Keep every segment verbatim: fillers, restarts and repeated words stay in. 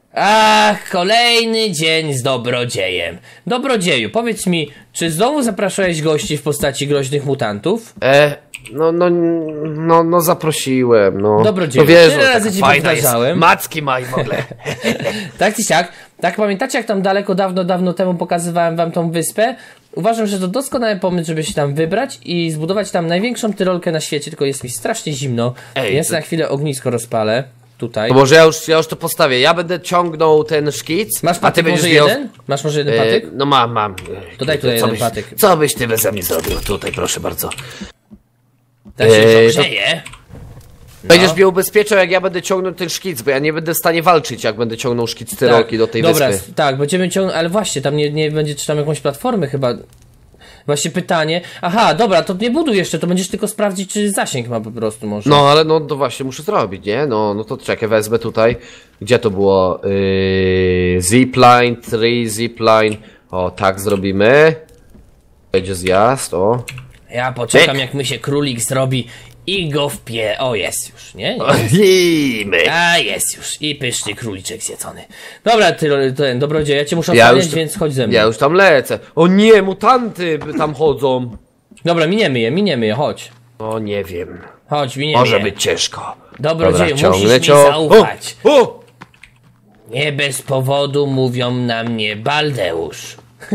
Ach, kolejny dzień z dobrodziejem. Dobrodzieju, powiedz mi, czy znowu zapraszałeś gości w postaci groźnych mutantów? E, no, no, no, no zaprosiłem, no. Dobrodzieju, no wiesz, tyle razy ci powtarzałem. Macki maj w ogóle. Tak czy siak, tak pamiętacie jak tam daleko, dawno, dawno temu pokazywałem wam tą wyspę? Uważam, że to doskonały pomysł, żeby się tam wybrać i zbudować tam największą tyrolkę na świecie, tylko jest mi strasznie zimno. Ej, Więc to... na chwilę ognisko rozpalę. Tutaj. To może ja już, ja już to postawię. Ja będę ciągnął ten szkic. Masz a ty patyk będziesz może miał... jeden? Masz może jeden E, patyk? no mam, mam. To daj tutaj co jeden byś, patyk. Co byś ty beze mnie zrobił? Tutaj proszę bardzo. Tak się e, ogrzeje. No. Będziesz mnie ubezpieczał, jak ja będę ciągnął ten szkic, bo ja nie będę w stanie walczyć, jak będę ciągnął szkic tyrolki tak. do tej Dobra, wyspy. tak, będziemy ciągnąć, ale właśnie, tam nie, nie będzie, czy tam jakąś platformę chyba. Właśnie pytanie. Aha, dobra, to nie buduj jeszcze, to będziesz tylko sprawdzić, czy zasięg ma po prostu może. No, ale no to właśnie muszę zrobić, nie? No, no to czekaj, wezmę tutaj. Gdzie to było? Yy, zipline, three zipline. O, tak zrobimy. Będzie zjazd, o. Ja poczekam, Pyk. jak mi się królik zrobi i go wpie... O, jest już, nie? Ojmy. A, jest już. I pyszny króliczek zjedzony. Dobra, ty, ten dobrodziej, ja cię muszę Ja ochraniać, już- więc chodź ze mną. Ja już tam lecę. O nie, mutanty tam chodzą. Dobra, miniemy je, miniemy je, chodź. O, nie wiem. Chodź, miniemy Może je. być ciężko. Dobrodzieju, Dobra, musisz ciągnę mi cię. zaufać. O! O! Nie bez powodu mówią na mnie Baldeusz.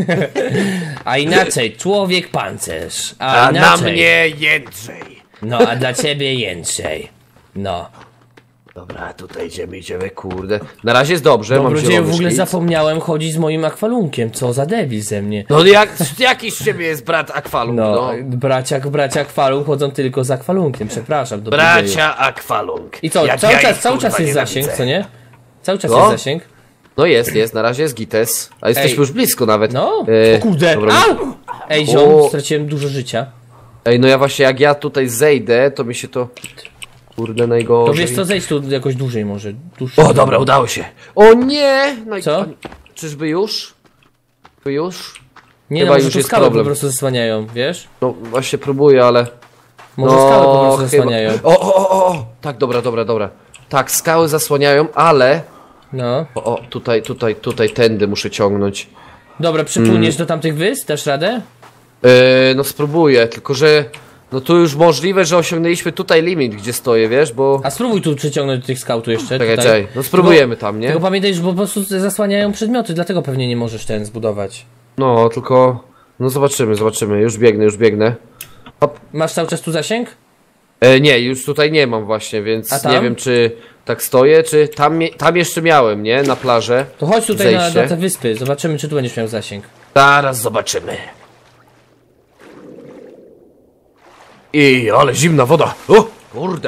A inaczej, człowiek pancerz. A, A na inaczej, mnie Jędrzej. No, a dla ciebie Jędrzej. No. Dobra, tutaj idziemy, idziemy, kurde. Na razie jest dobrze, mam Dobrodzieju, zielony w ogóle szkic. zapomniałem chodzić z moim akwalunkiem. Co za debil ze mnie. No jak, jaki z ciebie jest brat Akwalung, No, no. bracia, bracia akwalung chodzą tylko z akwalunkiem, przepraszam. Dobrodzieju. Bracia Akwalung. I co, Jak cały ja czas, ich, cały kurwa, czas jest nienawidzę. zasięg, co nie? Cały czas Co? jest zasięg. No jest, jest, na razie jest gites. A jesteśmy Ej. już blisko nawet. No, E, o kurde, dobra. au! Ej, ziom, O. straciłem dużo życia. Ej, no ja właśnie, jak ja tutaj zejdę, to mi się to... Kurde, To najgorzej. wiesz co, zejdź tu jakoś dłużej może. Dłuższy. O, dobra, udało się. O nie! No i Co? pani- Czyżby już? Czy już? Nie Chyba no, może już tu jest skały problem. po prostu zasłaniają, wiesz? No właśnie próbuję, ale... Może no, skały po prostu chyba- zasłaniają. O, o, o, o! Tak, dobra, dobra, dobra. Tak, skały zasłaniają, ale... No. O, o, tutaj, tutaj, tutaj, tędy muszę ciągnąć. Dobra, przypłyniesz do tamtych wysp? Dasz radę? Yy, no spróbuję, tylko że... No tu już możliwe, że osiągnęliśmy tutaj limit, gdzie stoję, wiesz, bo... A spróbuj tu przyciągnąć do tych skałów jeszcze. Czekaj, tutaj. czekaj, no spróbujemy tam, nie? Tylko pamiętaj, że po prostu zasłaniają przedmioty, dlatego pewnie nie możesz ten zbudować. No, tylko... No zobaczymy, zobaczymy, już biegnę, już biegnę. Masz cały czas tu zasięg? E, nie, już tutaj nie mam właśnie, więc A tam? nie wiem, czy tak stoję, czy tam, mie- tam jeszcze miałem, nie? Na plażę. To chodź tutaj na, Zejście. na te wyspy, zobaczymy czy tu będziesz miał zasięg. Zaraz zobaczymy. I ale zimna woda. O, kurde.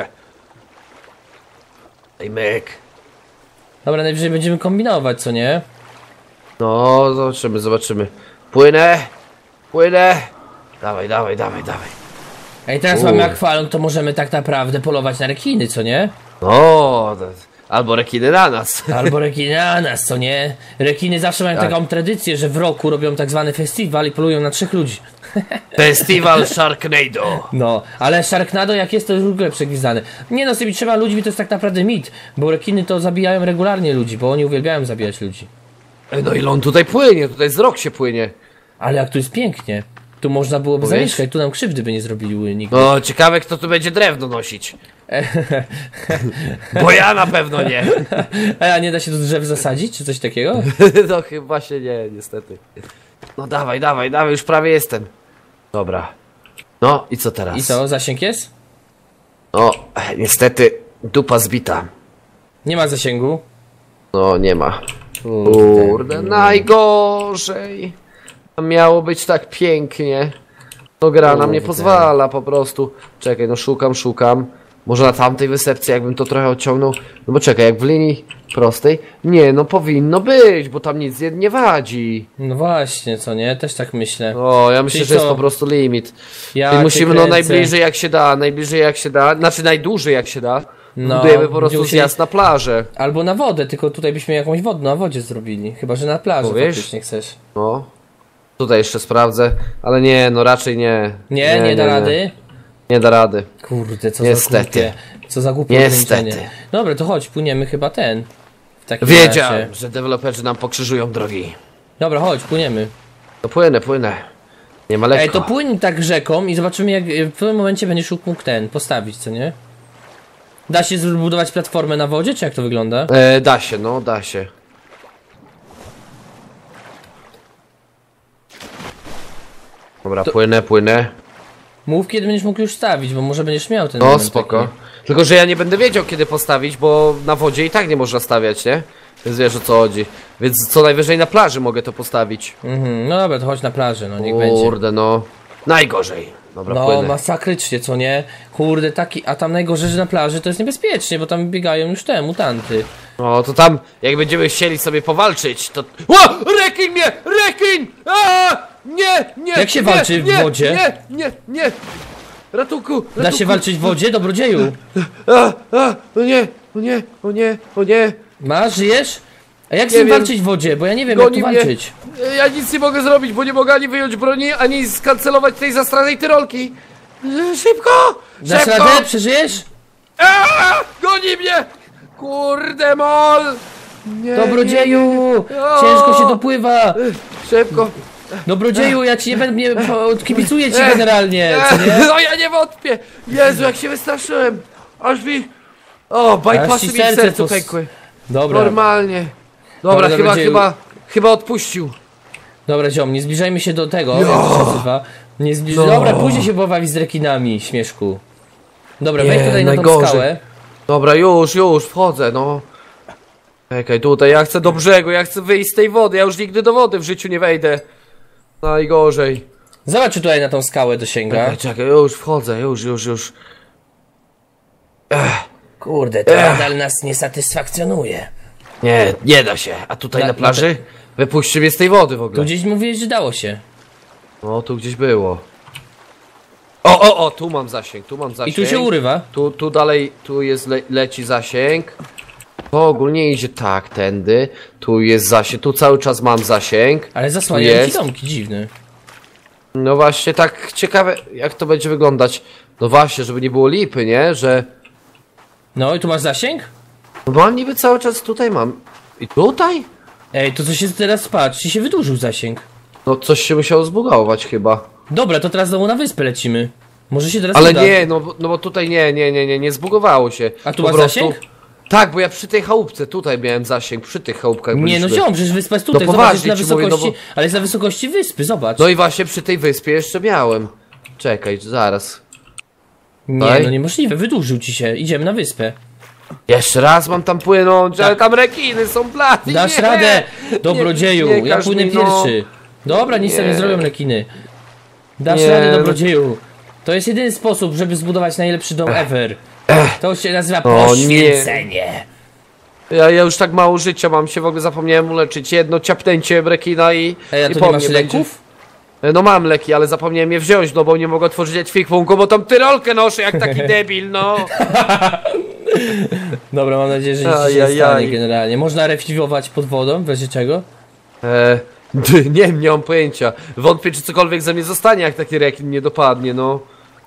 Ej, myk. Dobra, najwyżej będziemy kombinować, co nie? No, zobaczymy, zobaczymy. Płynę, płynę. Dawaj, dawaj, dawaj, dawaj. Ej, teraz U. mamy akwalung, to możemy tak naprawdę polować na rekiny, co nie? No, to, albo rekiny na nas. Albo rekiny na nas, co nie? Rekiny zawsze mają Tak. taką tradycję, że w roku robią tak zwany festiwal i polują na trzech ludzi. Festiwal Sharknado. No, ale Sharknado jak jest, to jest w ogóle przegwizdane. Nie no, z tymi trzema ludźmi to jest tak naprawdę mit, bo rekiny to zabijają regularnie ludzi, bo oni uwielbiają zabijać ludzi. Ej, no ile on tutaj płynie, tutaj z rok się płynie. Ale jak tu jest pięknie, tu można byłoby Powiesz? zamieszkać, tu nam krzywdy by nie zrobili nigdy. No, ciekawe kto tu będzie drewno nosić. Bo ja na pewno nie. A nie da się tu drzew zasadzić, czy coś takiego? No chyba się nie, niestety. No dawaj, dawaj, dawaj, już prawie jestem. Dobra. No i co teraz? I co, zasięg jest? No, niestety dupa zbita. Nie ma zasięgu. No, nie ma. Kurde, najgorzej. Miało być tak pięknie. No gra nam nie Kurde. pozwala po prostu. Czekaj, no szukam, szukam. Może na tamtej wysepce jakbym to trochę odciągnął. No bo czekaj, jak w linii prostej. Nie, no powinno być, bo tam nic nie, nie wadzi. No właśnie, co nie? Też tak myślę. O, ja myślę, Czyli że jest co? po prostu limit. Ja I cię musimy no kręcę. najbliżej jak się da, najbliżej jak się da, znaczy najdłużej jak się da. No, Budujemy po prostu będziemy musieli- zjazd na plażę. Albo na wodę, tylko tutaj byśmy jakąś wodę na wodzie zrobili. Chyba, że na plaży Powiesz? faktycznie chcesz. No. Tutaj jeszcze sprawdzę, ale nie, no raczej nie. Nie, nie, da rady. Nie da rady. Kurde, co Niestety. za głupie. Co za głupie Niestety. ograniczenie. Dobra, to chodź, płyniemy chyba ten. W W takim Wiedziałem, razie. że deweloperzy nam pokrzyżują drogi. Dobra, chodź, płyniemy. To płynę, płynę. Nie ma lekko. Ej, to płyń tak rzeką i zobaczymy, jak w pewnym momencie będziesz mógł ten postawić, co nie? Da się zbudować platformę na wodzie, czy jak to wygląda? E, da się, no, da się. Dobra, To- płynę, płynę. Mów, kiedy będziesz mógł już stawić, bo może będziesz miał ten No, moment spoko. taki. Tylko, że ja nie będę wiedział, kiedy postawić, bo na wodzie i tak nie można stawiać, nie? Więc wiesz, o co chodzi. Więc co najwyżej na plaży mogę to postawić. Mhm, no dobra, to chodź na plażę, no niech będzie. Kurde, no. Najgorzej. Dobra, No, płynę. masakrycznie, co nie? Kurde, taki, a tam najgorzej, że na plaży to jest niebezpiecznie, bo tam biegają już te mutanty. No, to tam, jak będziemy chcieli sobie powalczyć, to... O! Rekin mnie! Rekin! A! Nie, nie! Jak się nie, walczy w nie, wodzie? Nie, nie, nie! Ratunku! ratunku. Da się walczyć w wodzie, dobrodzieju? A, a, o nie, o nie, o nie, o nie! Masz, żyjesz? A jak z Nie nim wiem. walczyć w wodzie? Bo ja nie wiem, jak Goni tu mnie. walczyć. Ja nic nie mogę zrobić, bo nie mogę ani wyjąć broni, ani skancelować tej zastranej tyrolki. Szybko! Dasz Szybko! radę? Przeżyjesz? A, goni mnie! Kurde mol! Nie, Dobrodzieju! nie. O! Ciężko się dopływa! Szybko! Dobrodzieju, ja ci nie będę, nie, po- kibicuję ci Ech, generalnie, ech, co nie? No ja nie wątpię! Jezu, jak się wystraszyłem! Aż mi... O, Aż bypassy ci mi w serce sercu pos- pękły. Dobra, Normalnie. Dobra, Dobra, chyba, dobrodzieju. chyba, chyba odpuścił. dobra ziom, nie zbliżajmy się do tego, jak to się nazywa. Nie zbliż... No. Dobra, później się pobawi z rekinami, śmieszku. Dobra, Nie, wejdź tutaj na tą najgorzej. skałę. Dobra, już, już, wchodzę, no. Czekaj, tutaj, ja chcę do brzegu, ja chcę wyjść z tej wody, ja już nigdy do wody w życiu nie wejdę. Najgorzej. Zobacz, czy tutaj na tą skałę dosięga. Czekaj, czekaj, już wchodzę, już, już, już. Kurde, to nadal nas nie satysfakcjonuje. Nie, nie da się. A tutaj Na- na plaży? Wypuśćcie mnie z tej wody w Tu ogóle. gdzieś mówiłeś, że dało się. No, tu gdzieś było. O, o, o, tu mam zasięg, tu mam I zasięg. tu się urywa. Tu, tu dalej, tu jest, le, leci zasięg. To ogólnie idzie tak, tędy. Tu jest zasięg, tu cały czas mam zasięg. Ale Tu zasłaniają ci jest. domki, dziwny. No właśnie, tak ciekawe, jak to będzie wyglądać. No właśnie, żeby nie było lipy, nie? Że... No i tu masz zasięg? No bo niby cały czas tutaj mam. I tutaj? Ej, to co się teraz patrz, ci się wydłużył zasięg. No coś się musiało zbugować chyba. Dobra, to teraz znowu na wyspę lecimy. Może się teraz Ale uda. nie, no, bo- no bo tutaj nie, nie, nie, nie, nie zbugowało się. A tu Po masz zasięg? Tak, bo ja przy tej chałupce tutaj miałem zasięg, przy tych chałupkach Nie, no byliśmy. ziom, przecież wyspa jest tutaj, No zobacz, jest poważnie na ci wysokości, mówię, no ale jest na wysokości wyspy, zobacz. No i właśnie przy tej wyspie jeszcze miałem. Czekaj, zaraz. Nie, Daj. no niemożliwe, wydłużył ci się, idziemy na wyspę. Jeszcze raz mam tam płynąć, ale tam rekiny są blady. Dasz nie, radę, dobrodzieju, nie, nie ja każ płynę mi, no. pierwszy. Dobra, nic sobie nie Nie. zrobią rekiny. Dasz Nie, radę, no. dobrodzieju. To jest jedyny sposób, żeby zbudować najlepszy dom ever. To się nazywa O, poświęcenie. Ja, ja już tak mało życia mam, się w ogóle zapomniałem uleczyć. Jedno ciapnięcie rekina i, Ej, a i tu po nie mnie masz będzie. leków? No mam leki, ale zapomniałem je wziąć, no bo nie mogę otworzyć ekwipunku, bo tam tyrolkę noszę jak taki debil, no. Dobra, mam nadzieję, że nic ci się nie Ajajaj. stanie generalnie. Można refilować pod wodą, w razie czego? E, nie, nie mam pojęcia. Wątpię, czy cokolwiek ze mnie zostanie, jak taki rekin nie dopadnie, no.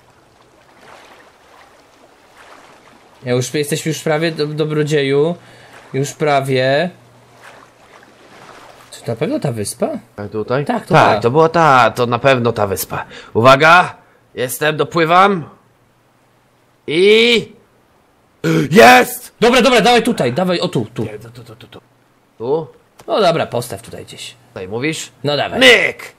Ja już jesteśmy już prawie, do, dobrodzieju. Już prawie. Czy to na pewno ta wyspa? A tutaj? Tak, to tak, ta. to była ta, to na pewno ta wyspa. Uwaga! Jestem, dopływam. I... Jest! Dobra, dobra, dawaj tutaj, dawaj, o tu, tu. Tu, tu, tu, tu, tu. Tu? No dobra, postaw tutaj gdzieś. Tutaj mówisz? No dawaj. Myk!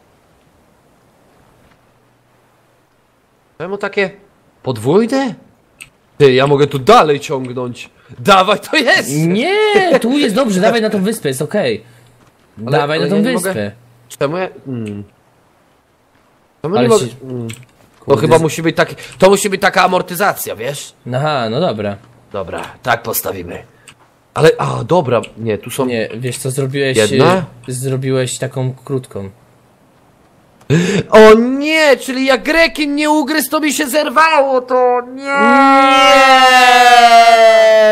Czemu takie podwójne? Ty, ja mogę tu dalej ciągnąć. Dawaj, to jest! Nie, tu jest dobrze, dawaj na tą wyspę, jest okej. Ale- Dawaj ale na tą ja nie wyspę. mogę- Czemu ja... Mm. Czemu Ale nie mogę... się- Mm. To Kurde, chyba z- musi być taki... To musi być taka amortyzacja, wiesz? Aha, no dobra. Dobra, tak postawimy. Ale, a, dobra, nie, tu są... Nie, wiesz co, zrobiłeś... Jedna? y, Zrobiłeś taką krótką. O nie, czyli jak rekin nie ugryzł, to mi się zerwało, to nie!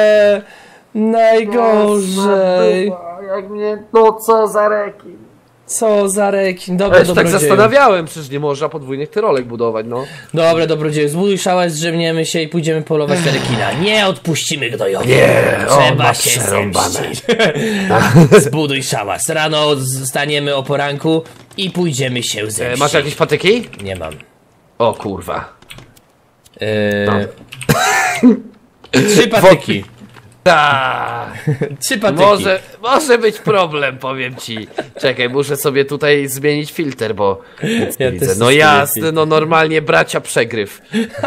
Najgorzej. Jak mnie, no co za rekin? Co za rekin, dobra, Ja się tak dobrodzieju. zastanawiałem, przecież nie można podwójnych tyrolek budować, no. Dobra, dobrodzieju, zbuduj szałas, zdrzemniemy się i pójdziemy polować na rekina. Nie odpuścimy gnojowi. Nie, on Trzeba ma się przerąbane. zemścić. Zbuduj szałas. Rano staniemy o poranku i pójdziemy się E, zemścić. masz jakieś patyki? Nie mam. O kurwa. Eee... No. Trzy patyki. Tak. Trzy patyki. Może, może być problem, powiem ci. Czekaj, muszę sobie tutaj zmienić filtr, bo nic nie Ja widzę. też No sobie jasne, filtr. no normalnie bracia przegryw.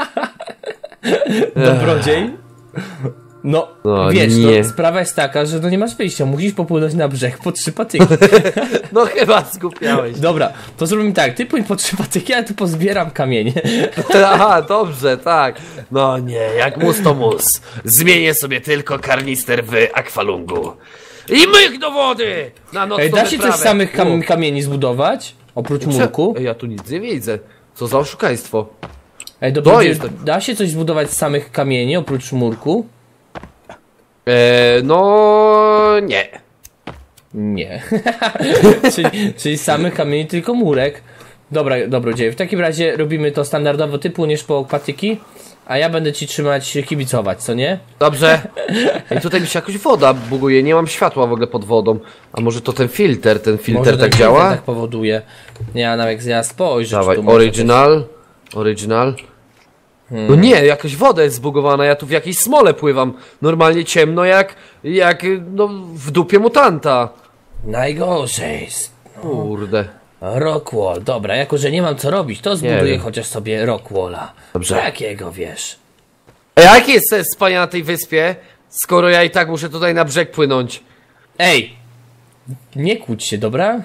Dobrodziej? No, No, wiesz, nie. no, sprawa jest taka, że no nie masz wyjścia, musisz popłynąć na brzeg po trzy patyki. No chyba skupiałeś. Dobra, to zrobimy tak, ty płyń po trzy patyki, a ja tu pozbieram kamienie. Aha, dobrze, tak. No nie, jak mus to mus. Zmienię sobie tylko karnister w akwalungu. I myk do wody! Na nocną Ej, da się coś wyprawę. z samych kam U. kamieni zbudować? Oprócz Cze- murku? Ej, ja tu nic nie widzę. Co za oszukaństwo. Ej, dobra, jest- da się coś zbudować z samych kamieni oprócz murku? E, no nie. Nie. czyli, czyli z samych kamieni tylko murek. Dobra, dobrodzieju. W takim razie robimy to standardowo, ty płyniesz po patyki, a ja będę ci trzymać, kibicować, co nie? Dobrze. I tutaj mi się jakoś woda buguje, nie mam światła w ogóle pod wodą. A może to ten filtr, ten filtr Może tak ten działa? filtr tak powoduje. Ja nawet ja spojrzę, Dawaj, czy tu może original. Original. Hmm. No nie, jakaś woda jest zbugowana, ja tu w jakiejś smole pływam. Normalnie ciemno jak, jak no, w dupie mutanta. coś- Najgorzej jest. Kurde. Rockwall, dobra, jako że nie mam co robić, to zbuduję wiem. chociaż sobie Rockwalla. Dobrze. Jakiego, wiesz? A jaki jest sens spania na tej wyspie, skoro ja i tak muszę tutaj na brzeg płynąć? Ej! Nie kłóć się, dobra?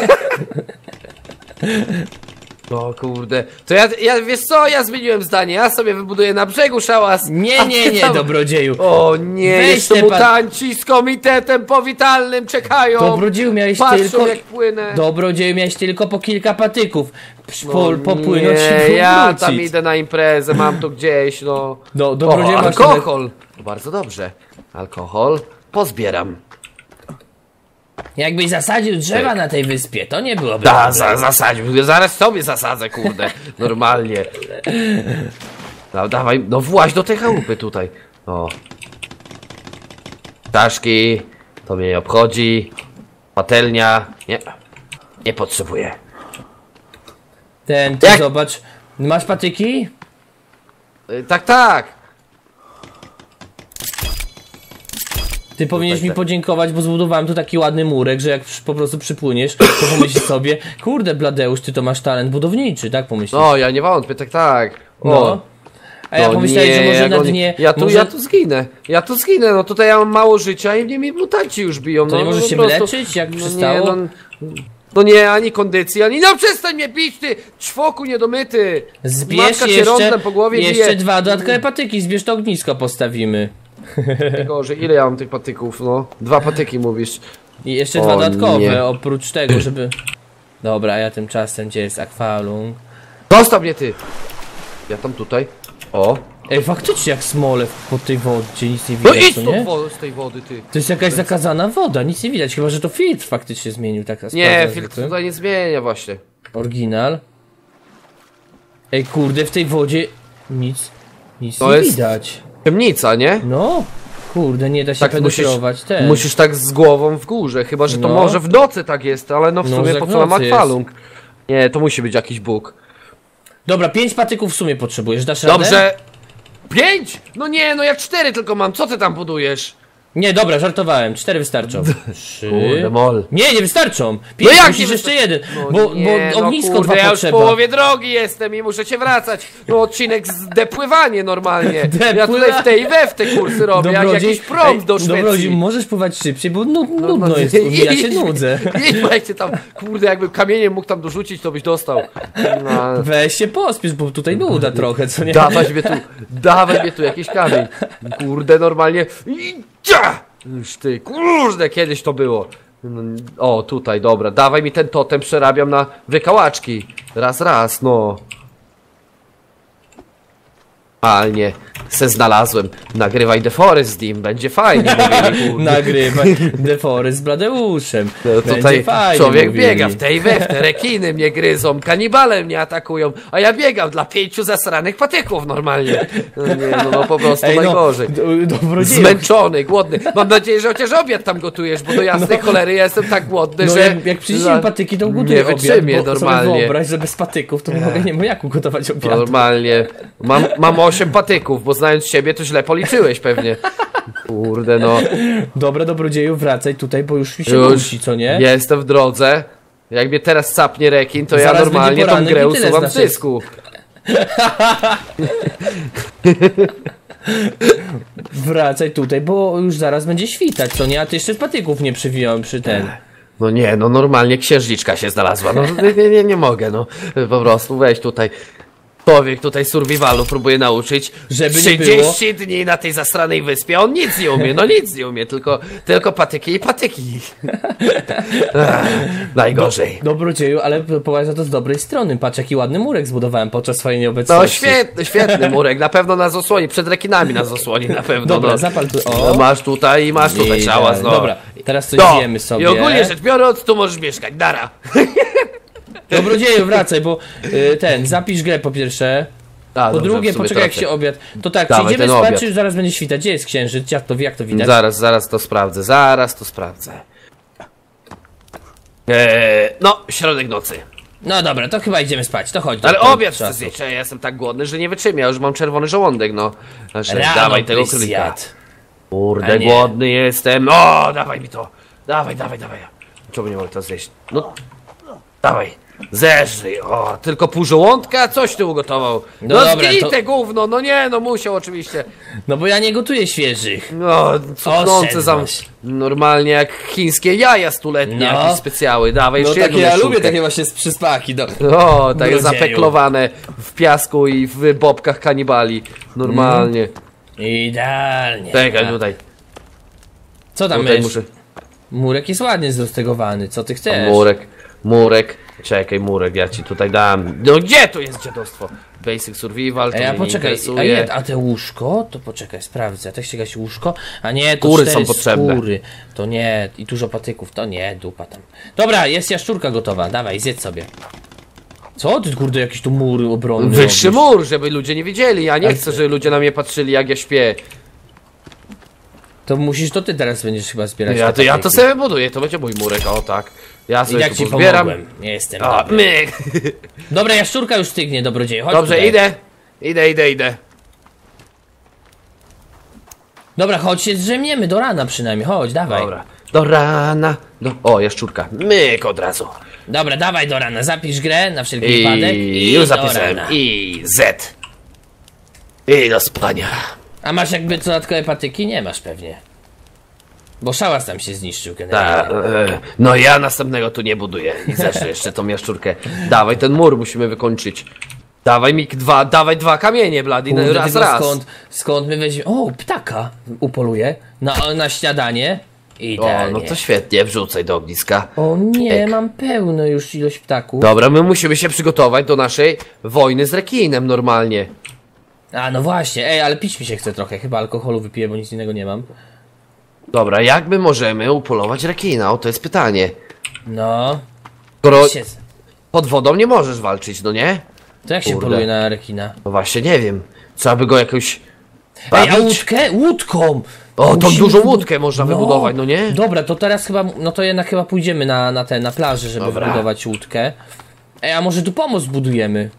No kurde. To ja, ja, wiesz co, ja zmieniłem zdanie, ja sobie wybuduję na brzegu szałas. Nie, a nie, ty nie, tam- dobrodzieju. O nie, Weź jeszcze te pa- mutanci z komitetem powitalnym czekają. Dobrodzieju, miałeś Patrzą tylko... jak płynę. Dobrodzieju, miałeś tylko po kilka patyków. Psz, po, popłynąć nie, i ja wrócić. tam idę na imprezę, mam to gdzieś, no. No, dobrodzieju, o, masz alkohol. To bardzo dobrze. Alkohol pozbieram. Jakbyś zasadził drzewa Tak. na tej wyspie, to nie byłoby Da, dobre. za, zasadził, zaraz sobie zasadzę, kurde. Normalnie. No, dawaj, no właź do tej chałupy tutaj. O. Ptaszki, to mnie nie obchodzi. Patelnia, nie. Nie potrzebuję. Ten, ty Jak? zobacz. Masz patyki? Y, Tak, tak. Ty powinieneś tak, mi tak. podziękować, bo zbudowałem tu taki ładny murek, że jak przy- po prostu przypłyniesz, to pomyślisz sobie, kurde Bladeusz, ty to masz talent budowniczy, tak pomyślisz? No, ja nie wątpię, tak, tak. O. No. A ja No pomyślałem, nie, że może ja na go nie- dnie... Ja tu, może... ja tu zginę. Ja tu zginę, no tutaj ja mam mało życia i mnie mi mutanci już biją. To no, nie no, możesz po się prostu. wyleczyć, jak No przystało? nie, no, no nie, ani kondycji, ani... No przestań mnie bić, ty! Czwoku niedomyty! Zbierz Matka cię jeszcze, rądem po głowie jeszcze bije. dwa dodatkowe patyki, zbierz to ognisko, postawimy. Gorzej, ile ja mam tych patyków, no? Dwa patyki mówisz. I jeszcze O dwa dodatkowe, nie. oprócz tego, żeby... Dobra, ja tymczasem, gdzie jest akwalung? Zostaw mnie, ty! Ja tam tutaj. O. Ej, faktycznie jak smole pod tej wodzie, nic nie No widać, idź co stąd nie? wo- z tej wody, ty! To jest jakaś zakazana woda, nic nie widać, chyba że to filtr faktycznie zmienił, tak Nie, filtr tutaj nie zmienia właśnie. Oryginal. Ej, kurde, w tej wodzie nic, nic To nie jest- widać. Ciemnica, nie? No, kurde, nie da się Tak musisz, penetrować, ten. musisz tak z głową w górze, chyba że to No. może w nocy tak jest, ale no w No, sumie że po w co nam nocy akwalung? Nie, to musi być jakiś bóg. Dobra, pięć patyków w sumie potrzebujesz, dasz radę? Dobrze. Pięć? No nie, no ja cztery tylko mam, co ty tam budujesz? Nie, dobra, żartowałem, cztery wystarczą. Trzy... Kurde, mol. Nie, nie wystarczą. Pięć, No jak musisz nie jeszcze wystar- jeden, No bo, nie, bo ognisko no kurde, dwa ja już w potrzeba. połowie drogi jestem i muszę cię wracać. No odcinek z depływanie normalnie. Ja Depływa- tutaj w tej i we w te kursy robię, jak Dobrodziej- jakiś prąd do Ej, Dobrodziej, Szwecji. możesz pływać szybciej, bo nud, No, nudno no, jest, idź, ja się idź, nudzę. Idź, weźcie tam, kurde, jakby kamieniem mógł tam dorzucić, to byś dostał. No. Weź się pospiesz, bo tutaj nuda trochę, co nie? Dawać mnie tu, dawać mnie tu jakiś kamień. Kurde, normalnie. I cia! Już ty, kurde, kiedyś to było. O, tutaj, dobra, dawaj mi ten totem, przerabiam na wykałaczki. Raz, raz, no. Normalnie se znalazłem. Nagrywaj The Forest z nim, będzie fajnie. Mówili, Nagrywaj The Forest z Bladeuszem. no, Będzie tutaj fajnie, człowiek mówili. biega w tej we w te, rekiny mnie gryzą, kanibale mnie atakują, a ja biegam dla pięciu zasranych patyków normalnie. No, nie, no, no po prostu Ej, no, najgorzej. do- dobrodzieju. Zmęczony, głodny. Mam nadzieję, że chociaż obiad tam gotujesz, bo do jasnej cholery ja jestem tak głodny, No że... jak, jak przyjdziemy patyki, to ugotuję nie wytrzymię obiad, bo normalnie. sobie wyobraź, że bez patyków to mogę nie wiem jak ugotować obiad. Normalnie. Mam, mam osiem patyków, bo znając siebie to źle policzyłeś pewnie. Kurde no. Dobra, dobrodzieju, wracaj tutaj, bo już mi się Już musi, co nie? jestem w drodze. Jak mnie teraz sapnie rekin, to Zaraz ja normalnie będzie tą poranek grę i tyle z usuwam z naszej- dysku. Wracaj tutaj, bo już zaraz będzie świtać, co nie? A ty jeszcze patyków nie przywijałem przy ten. No nie, no normalnie księżniczka się znalazła. No nie, nie, nie mogę, no. Po prostu weź tutaj. Człowiek tutaj survivalu próbuje nauczyć. Żeby nie trzydzieści dni na tej zastranej wyspie, a on nic nie umie, no nic nie umie, tylko, tylko patyki i patyki. Ach, najgorzej. Dobrodzieju, ale popatrz na to z dobrej strony. Patrz, jaki ładny murek zbudowałem podczas swojej nieobecności. No świetny, świetny murek, na pewno nas osłoni, przed rekinami nas osłoni na pewno. Dobra, no. zapal tu. O, No masz tutaj i masz tutaj I szałas, tak. no. Dobra, teraz coś No. zjemy sobie. I ogólnie rzecz biorąc, tu możesz mieszkać, dara. Dobrodzieju, wracaj, bo y, ten, zapisz grę po pierwsze. A, Po dobrze, drugie, w sumie poczekaj jak to się obiad. To tak, Dawaj czy idziemy ten spać, obiad. czy już zaraz będzie świtać? Gdzie jest księżyc? Jak to, jak to widać? Zaraz, zaraz to sprawdzę, zaraz to sprawdzę. Eee, no, środek nocy. No dobra, to chyba idziemy spać, to chodź. Ale to, to, obiad czasu. chcę zjeść, ja jestem tak głodny, że nie wytrzymię, ja już mam czerwony żołądek, no. Znaczy, Rano dawaj tego byś królika. zjadł. A Kurde, nie. głodny jestem. O, dawaj mi to. Dawaj, dawaj, dawaj. Czemu nie mogę to zjeść? No, dawaj. Zeżryj, o, tylko pół żołądka? Coś ty ugotował. No No, dobra, zgnij to- te gówno, no nie, no musiał oczywiście. No bo ja nie gotuję świeżych. No, cuchnące zam... Oszedłeś. Normalnie jak chińskie jaja stuletnie, No. jakieś specjały. Dawaj, No jeszcze takie jedną ja mieszczurkę. lubię takie właśnie z przyspaki. Do... O, takie Brodzieju. zapeklowane w piasku i w bobkach kanibali. Normalnie. Idealnie. Czekaj, A, tutaj. Co tam Tutaj masz? muszę. Murek jest ładnie zrostegowany, co ty chcesz? Murek, murek. Czekaj, murek, ja ci tutaj dam. No gdzie tu jest dziadostwo? Basic survival, to Ej, a mnie nie poczekaj, a, interesuje. nie, a te łóżko? To poczekaj, sprawdzę. Tak się jakieś łóżko? A nie, to Skóry cztery są potrzebne. skóry. To nie, i dużo patyków, to nie, dupa tam. Dobra, jest jaszczurka gotowa, dawaj, zjedz sobie. Co ty, kurde, jakiś tu mur obronny Wyższy robisz? mur, żeby ludzie nie widzieli. Ja nie Ale chcę, ty- żeby ludzie na mnie patrzyli, jak ja śpię. To musisz, to ty teraz będziesz chyba zbierać Ja te to, ja to patyki. sobie buduję, to będzie mój murek, o tak. Ja I sobie jak tu ci pozbieram. pomogłem, nie jestem O, dobry. myk. Dobra, jaszczurka już stygnie, dobrodzieju, chodź Dobrze, tutaj. idę. Idę, idę, idę. Dobra, chodź się drzemiemy do rana przynajmniej, chodź, dawaj. Dobra. Do rana. Do... O, jaszczurka. Myk od razu. Dobra, dawaj do rana, zapisz grę na wszelki wypadek I i już do zapisałem. rana. I Z. I do spania. A masz jakby dodatkowe patyki? Nie masz pewnie. Bo szałas tam się zniszczył Ta, generalnie. e, no ja następnego tu nie buduję. I zeszczę jeszcze tą jaszczurkę. Dawaj, ten mur musimy wykończyć. Dawaj mi dwa, dawaj dwa kamienie, blady, Kurde, raz, tylko raz. Skąd, skąd my weźmiemy... O, ptaka upoluję na, na śniadanie. O, Idealnie. no to świetnie, wrzucaj do ogniska. O nie, Pyk. mam pełno już ilość ptaków. Dobra, my musimy się przygotować do naszej wojny z rekinem normalnie. A, no właśnie. Ej, ale pić mi się chce trochę. Chyba alkoholu wypiję, bo nic innego nie mam. Dobra, jak my możemy upolować rekina? O, to jest pytanie. No. Skoro Się... pod wodą nie możesz walczyć, no nie? To jak się Kurde. poluje na rekina? No właśnie, nie wiem. Trzeba by go jakoś... Ej, a bawić? łódkę? Łódką! O, tą Musimy dużą wybu- łódkę można wybudować, no nie? Dobra, to teraz chyba, no to jednak chyba pójdziemy na, na te, na plażę, żeby Dobra. wybudować łódkę. Ej, a może tu pomost budujemy?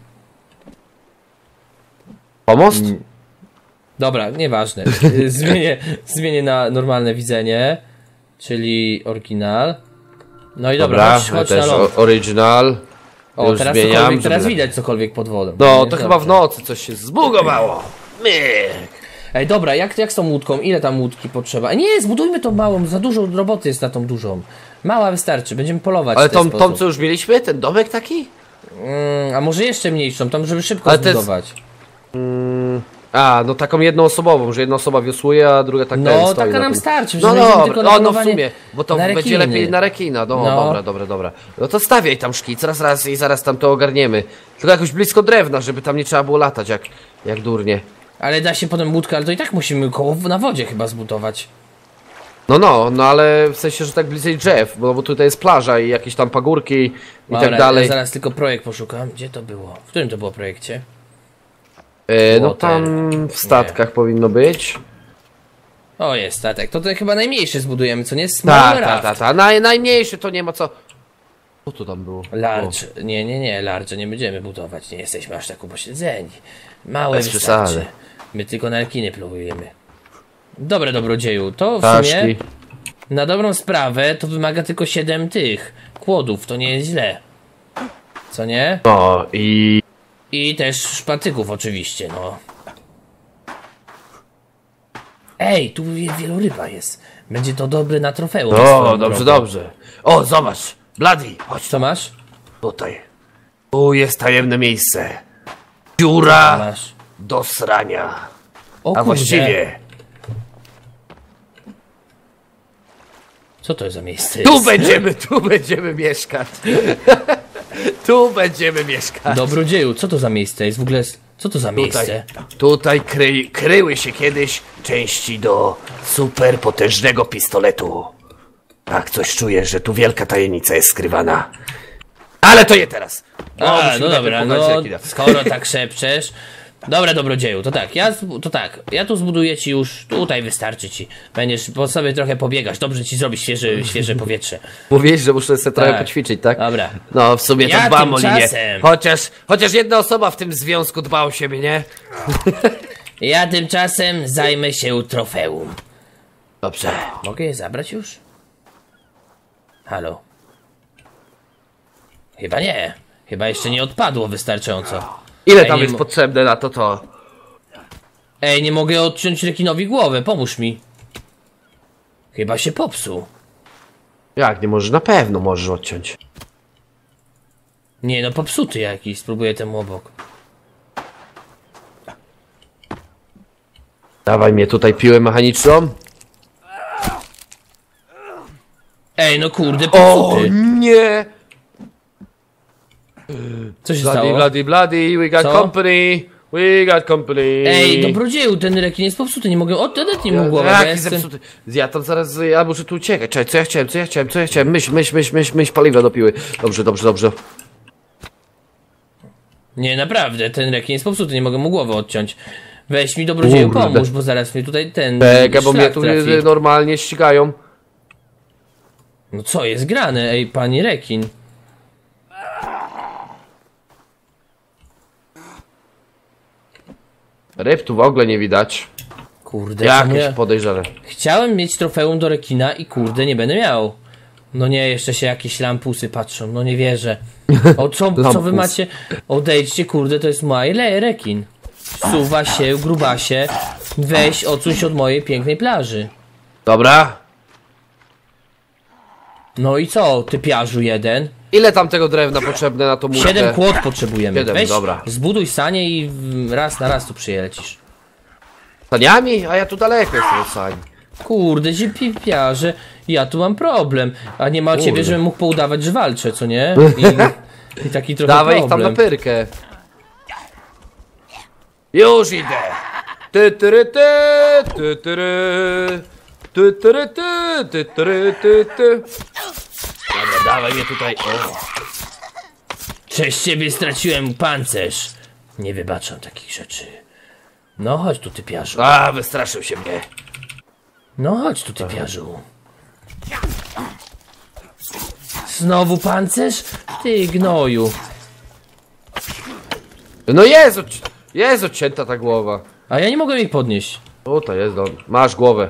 Pomost? Dobra, nieważne. Y, Zmienię, zmienię na normalne widzenie, czyli oryginal. No i dobra, Dobra, chodź, chodź też na ląd. o- original. O, już teraz zmieniam, cokolwiek, teraz żeby- widać cokolwiek pod wodą. No, Nie? to chyba Dobrze. w nocy coś się zbugowało. Myk. Ej, dobra, jak, jak z tą łódką? Ile tam łódki potrzeba? Ej, nie, zbudujmy tą małą, za dużo roboty jest na tą dużą. Mała wystarczy, będziemy polować Ale w ten tą, tą, sposób. co już mieliśmy? Ten domek taki? Mm, a może jeszcze mniejszą, tam żeby szybko Ale to jest- zbudować. A, no taką jednoosobową, że jedna osoba wiosłuje, a druga tak ten No, stoi taka na nam tym. starczy, że No będziemy dobra, tylko no, no w polowanie sumie, bo to na będzie rekiny. lepiej na rekina. No, No. dobra, dobra, dobra. No to stawiaj tam szkic, raz, raz i zaraz tam to ogarniemy. Tylko jakoś blisko drewna, żeby tam nie trzeba było latać jak, jak durnie. Ale da się potem łódkę, ale to i tak musimy koło na wodzie chyba zbudować. No, no, no ale w sensie, że tak bliżej drzew, bo, bo tutaj jest plaża i jakieś tam pagórki i Dobra, tak dalej. Ja zaraz tylko projekt poszukam. Gdzie to było? W którym to było projekcie? E, no Water. tam w statkach nie. powinno być. O, jest statek. To to chyba najmniejszy zbudujemy, co nie? Small Tak, tak, tak, ta. Naj, najmniejszy to nie ma co. Co to tam było? Large. Nie, nie, nie, large nie będziemy budować. Nie jesteśmy aż tak upośledzeni. Małe Bez wystarczy. przesady. My tylko na rekiny plujemy. Dobre, dobrodzieju. To w Ptaszki. sumie na dobrą sprawę to wymaga tylko siedem tych kłodów. To nie jest źle. Co nie? No i... I też szpatyków oczywiście, no. Ej, tu wie- wieloryba jest. Będzie to dobre na trofeum. O, swoją dobrze, drogą. dobrze. O, zobacz. Bloody, chodź Co masz? tutaj. Tu jest tajemne miejsce. Co Dziura masz? do srania. O A kurde. właściwie... Co to za miejsce Tu jest? będziemy, tu będziemy mieszkać. Tu będziemy mieszkać. Dobrodzieju, co to za miejsce jest? W ogóle, co to za miejsce? Tutaj, tutaj kry, kryły się kiedyś części do super potężnego pistoletu. Tak, coś czuję, że tu wielka tajemnica jest skrywana. Ale to nie teraz. O, A, musimy no dobra, najpierw no pogadać, jak skoro tak szepczesz. Dobra, dobrodzieju, to tak, ja, zbu- to tak, ja tu zbuduję ci już, tutaj wystarczy ci. Będziesz po sobie trochę pobiegasz, dobrze ci zrobić świeże, świeże powietrze. Mówiłeś, że muszę sobie trochę Tak. poćwiczyć, tak? Dobra. No, w sumie to Ja dbam o linię. tymczasem- Chociaż, chociaż jedna osoba w tym związku dba o siebie, nie? Ja tymczasem zajmę się trofeum. Dobrze. Mogę je zabrać już? Halo? Chyba nie. Chyba jeszcze nie odpadło wystarczająco. Ile Ej, tam nie jest mo- potrzebne na to to? Ej, nie mogę odciąć rekinowi głowę, pomóż mi. Chyba się popsuł. Jak, nie możesz? Na pewno możesz odciąć. Nie no, popsuty jakiś, spróbuję temu obok. Dawaj mnie tutaj piłę mechaniczną. Ej, no kurde, O popsuty. nie! Co się Bloody, stało? bloody, bloody, we got Co? company, we got company. Ej, dobrodzieju, ten rekin jest popsuty, nie mogę oddać mu głowę. bo ja Jaki jestem... zepsuty. Ja tam zaraz, ja muszę tu uciekać. Czekaj, co ja chciałem, co ja chciałem, co ja chciałem. Myśl, myśl, myśl, myśl, myśl, paliwa do piły. Dobrze, dobrze, dobrze. Nie, naprawdę, ten rekin jest popsuty, nie mogę mu głowy odciąć. Weź mi dobrodzieju Kurde. pomóż, bo zaraz mnie tutaj ten Czekaj, bo mnie szlak tu trafi. y, normalnie ścigają. No co jest grane, ej, pani rekin. Ryb tu w ogóle nie widać. Kurde, czemu Jakieś ja... podejrzane. Chciałem mieć trofeum do rekina i kurde, nie będę miał. No nie, jeszcze się jakieś lampusy patrzą, no nie wierzę. O co, co wy Lampus. macie? Odejdźcie, kurde, to jest mój le rekin. Suwa się, grubasie. Weź, odsuń się od mojej pięknej plaży. Dobra. No i co, typiarzu jeden? Ile tam tego drewna potrzebne na tą łódkę? Siedem kłod potrzebujemy. Siedem, Weź, dobra. zbuduj sanie i w- raz na raz tu przylecisz. Saniami? A ja tu daleko jestem od sani. Kurde, ci pipiarze, ja tu mam problem. A nie ma ciebie, Kurde. żebym mógł poudawać, że walczę, co nie? I, i taki trochę Dawaj ich tam problem. na pyrkę. Już idę. Ty, tyry, ty, ty, tyry. Ty, tyry, ty, ty, tyry, ty, ty. Dobra, dawaj mnie tutaj. O. Przez ciebie straciłem pancerz. Nie wybaczam takich rzeczy. No chodź tu, typiarzu. A, wystraszył się mnie. No chodź tu, typiarzu. Znowu pancerz? Ty gnoju. No jest, odci- jest odcięta ta głowa. A ja nie mogę jej podnieść. Tutaj jest, no. Masz głowę.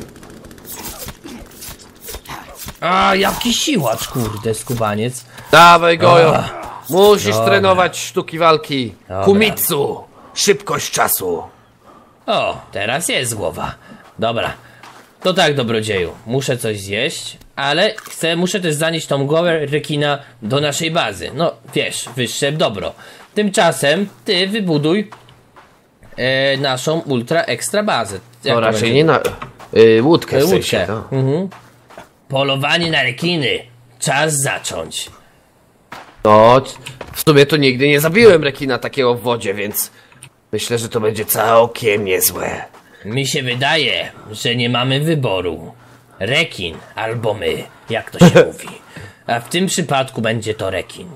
A, jaki siłacz, kurde, skubaniec. Dawaj, Gojo. A. Musisz Dobra. trenować sztuki walki. Dobra. Kumitsu. Szybkość czasu. O, teraz jest głowa. Dobra. To tak, dobrodzieju. Muszę coś zjeść, ale chcę, muszę też zanieść tą głowę rekina do naszej bazy. No, wiesz, wyższe dobro. Tymczasem ty wybuduj e, naszą ultra ekstra bazę. Jak No to raczej będzie? nie na... Y, łódkę w E, sensie, Łódkę. no. Mhm. Polowanie na rekiny. Czas zacząć. No, w sumie to nigdy nie zabiłem rekina takiego w wodzie, więc... Myślę, że to będzie całkiem niezłe. Mi się wydaje, że nie mamy wyboru. Rekin albo my, jak to się mówi. A w tym przypadku będzie to rekin.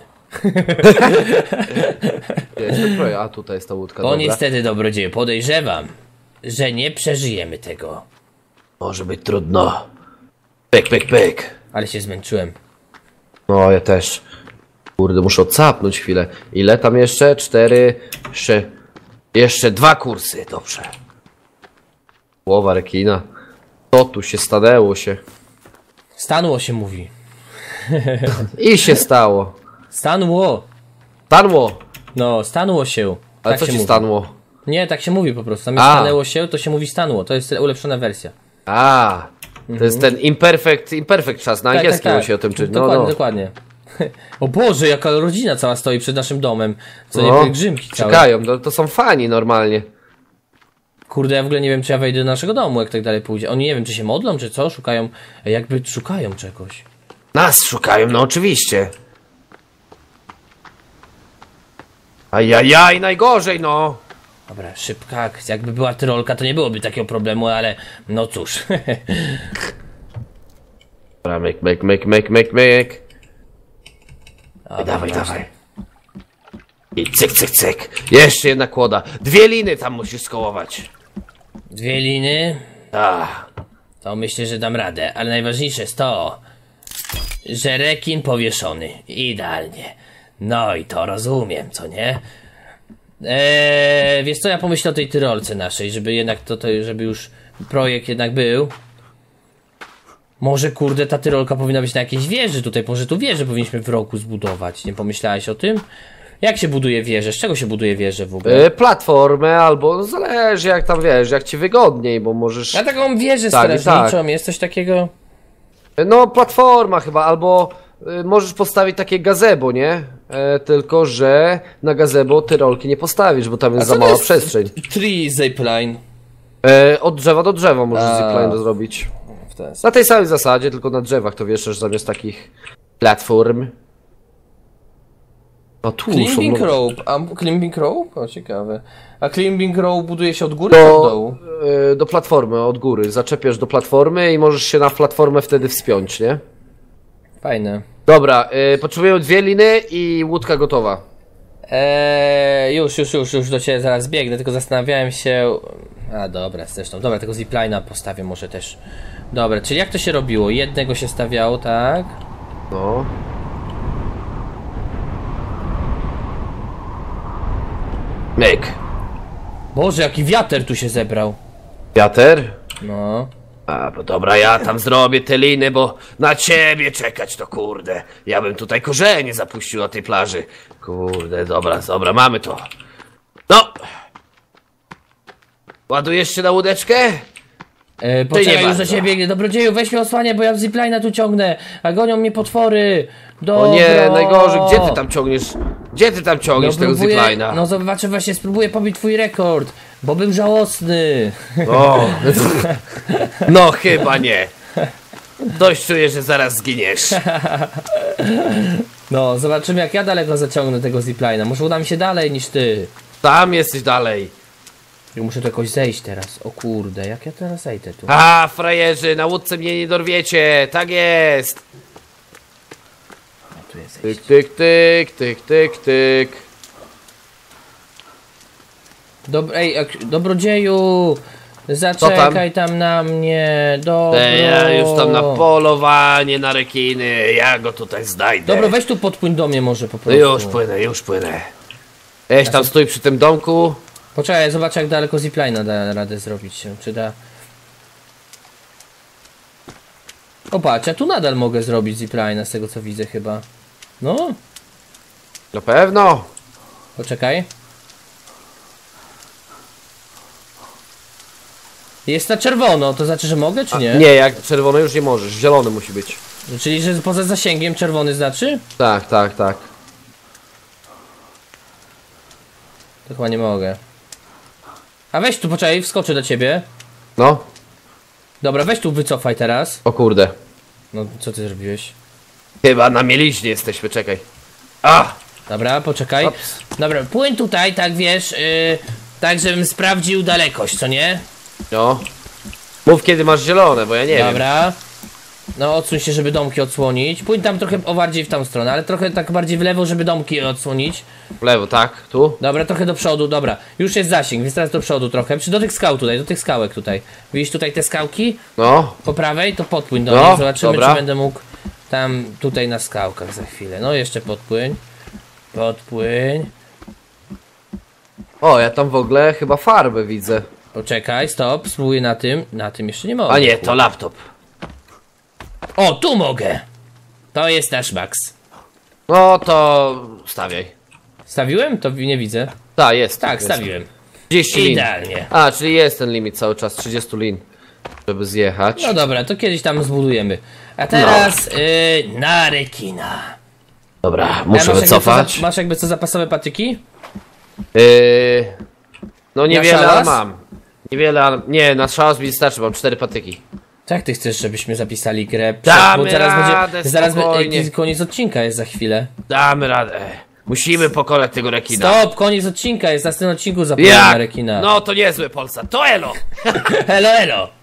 Jestem prawie, a tutaj jest ta łódka, Bo dobra. niestety, dobrodzieju, podejrzewam, że nie przeżyjemy tego. Może być trudno. Pyk, pyk, pyk. Ale się zmęczyłem. No, ja też. Kurde, muszę odsapnąć chwilę. Ile tam jeszcze? Cztery, trzy. Jeszcze dwa kursy, dobrze. Głowa rekina. Co tu się stanęło się? Stanło się mówi. I się stało. Stanło. Stanło! No, stanło się. Ale Tak co się ci mówi. stanło? Nie, tak się mówi po prostu. Zamiast A. stanęło się, to się mówi stanło. To jest ulepszona wersja. A, to jest ten imperfect, imperfect czas. Na Tak, angielskim tak, tak. się o tym czyta. No, Dokładnie, no. dokładnie. O Boże, jaka rodzina cała stoi przed naszym domem. Co nie No, pielgrzymki całe. czekają, to, to są fani normalnie. Kurde, ja w ogóle nie wiem, czy ja wejdę do naszego domu, jak tak dalej pójdzie. Oni nie wiem, czy się modlą, czy co, szukają, jakby szukają czegoś. Nas szukają, no oczywiście. Ajajaj, najgorzej, no. Dobra, szybka akcja. Jakby była tyrolka, to nie byłoby takiego problemu, ale no cóż. Dobra, myk, myk, myk, myk, myk, myk. Dobra, Dawaj, jasne. dawaj. I cyk, cyk, cyk. Jeszcze jedna kłoda. Dwie liny tam musisz skołować. Dwie liny, Ah. to myślę, że dam radę, ale najważniejsze jest to, że rekin powieszony. Idealnie. No i to rozumiem, co nie? Eee, wiesz co, ja pomyślę o tej tyrolce naszej, żeby jednak to, to żeby już projekt jednak był. Może kurde ta tyrolka powinna być na jakiejś wieży tutaj, może tu wieżę powinniśmy w roku zbudować. Nie pomyślałeś o tym? Jak się buduje wieżę? Z czego się buduje wieżę w ogóle? Y, platformę albo, no zależy jak tam wiesz, jak ci wygodniej, bo możesz... Ja taką wieżę Tak, i strażniczą, tak. jest coś takiego? No platforma chyba, albo y, możesz postawić takie gazebo, nie? E, tylko, że na gazebo tyrolki nie postawisz, bo tam jest za mała przestrzeń. Tree zipline. E, od drzewa do drzewa możesz A. zipline zrobić. W ten sposób. Na tej samej zasadzie, tylko na drzewach to wiesz, że zamiast takich platform. O tu Climbing są, no, rope. A climbing rope? O, ciekawe. A climbing rope buduje się od góry czy od do, dołu? e, do platformy, od góry. Zaczepiasz do platformy i możesz się na platformę wtedy wspiąć, nie? Fajne. Dobra, e, potrzebujemy dwie liny i łódka gotowa. Eee, już, już, już, już do ciebie zaraz biegnę, tylko zastanawiałem się... A dobra, zresztą, dobra, tego ziplina postawię może też. Dobra, czyli jak to się robiło? Jednego się stawiało, tak? No. Myk. Boże, jaki wiater tu się zebrał. Wiater? No. A, bo dobra, ja tam zrobię te liny, bo na ciebie czekać to kurde. Ja bym tutaj korzenie zapuścił na tej plaży. Kurde, dobra, dobra, mamy to. No. Ładujesz się na łódeczkę? E, poczekaj, już do bardzo. ciebie biegnę. Dobrodzieju, weź mnie osłanię, bo ja w ziplina tu ciągnę. A gonią mnie potwory. Dobra. O nie, najgorzej, gdzie ty tam ciągniesz? Gdzie ty tam ciągniesz tego próbuję- ziplina? No zobaczę, właśnie spróbuję pobić twój rekord, bo był żałosny. O. No chyba nie. Dość czuję, że zaraz zginiesz. No, zobaczymy jak ja daleko zaciągnę tego ziplina. Może uda mi się dalej niż ty. Tam jesteś dalej. Ja muszę tu jakoś zejść teraz. O kurde, jak ja teraz zejdę tu? A, frajerzy, na łódce mnie nie dorwiecie. Tak jest. O, tu jest Tyk, zejść. tyk, tyk, tyk, tyk, tyk. Dob ej, jak, dobrodzieju, zaczekaj tam? na mnie. Dobro. E, Ja już tam na polowanie na rekiny. Ja go tutaj znajdę. Dobro, weź tu podpłyń do mnie może po No prostu. już płynę, już płynę. Weź tam stój przy tym domku. Poczekaj, zobaczę jak daleko ziplina da radę zrobić się. Czy da... O patrz, ja tu nadal mogę zrobić ziplina z tego co widzę chyba. No, Na pewno. poczekaj. Jest na czerwono, to znaczy, że mogę czy nie? Nie, jak czerwony już nie możesz. Zielony musi być. Czyli, że poza zasięgiem czerwony znaczy? Tak, tak, tak. To chyba nie mogę. A weź tu, poczekaj, wskoczę do ciebie. No. Dobra, weź tu wycofaj teraz. O kurde. No, co ty zrobiłeś? Chyba na mieliźnie jesteśmy, czekaj. A! Dobra, poczekaj. Ops. Dobra, płyń tutaj, tak wiesz, yy, Tak, żebym sprawdził dalekość, co nie? No. Mów kiedy masz zielone, bo ja nie wiem. Dobra. No odsuń się, żeby domki odsłonić. Pójdź tam trochę o bardziej w tą stronę, ale trochę tak bardziej w lewo, żeby domki odsłonić. W lewo, tak? Tu? Dobra, trochę do przodu, dobra. Już jest zasięg, więc teraz do przodu trochę. Czy do tych skał tutaj, do tych skałek tutaj. Widzisz tutaj te skałki? No. Po prawej, to podpłyń do No, nich. Zobaczymy, dobra. czy będę mógł tam, tutaj na skałkach za chwilę. No jeszcze podpłyń. Podpłyń. O, ja tam w ogóle chyba farbę widzę. Poczekaj, stop, spróbuję na tym. Na tym jeszcze nie mogę. A nie, to laptop. O, tu mogę! To jest nasz max. No to stawiaj. Stawiłem? To nie widzę. Ta, jest. Tak, jest. stawiłem. trzydzieści lin. Idealnie. A, czyli jest ten limit cały czas, trzydzieści lin. Żeby zjechać. No dobra, to kiedyś tam zbudujemy. A teraz yy, na rekina. Dobra, A muszę masz jakby wycofać. co za- Masz jakby co zapasowe patyki? Yy... No niewiele, ale szałas? mam. Niewiele, ale... Nie, na szałas mi starczy, mam cztery patyki. Tak ty chcesz, żebyśmy zapisali grę? Damy Bo zaraz radę, będzie, zaraz spokojnie. będzie, koniec odcinka jest za chwilę. Damy radę. Musimy pokonać tego rekina. Stop, koniec odcinka jest, na tym odcinku zapomniałem na Jak? rekina. No to niezły Polsa, to elo! Elo, elo!